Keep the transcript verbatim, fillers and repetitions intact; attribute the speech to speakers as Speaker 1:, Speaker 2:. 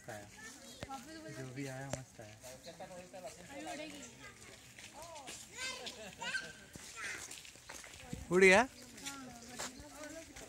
Speaker 1: मस्त आया, जो भी आया मस्त आया। उड़ गया।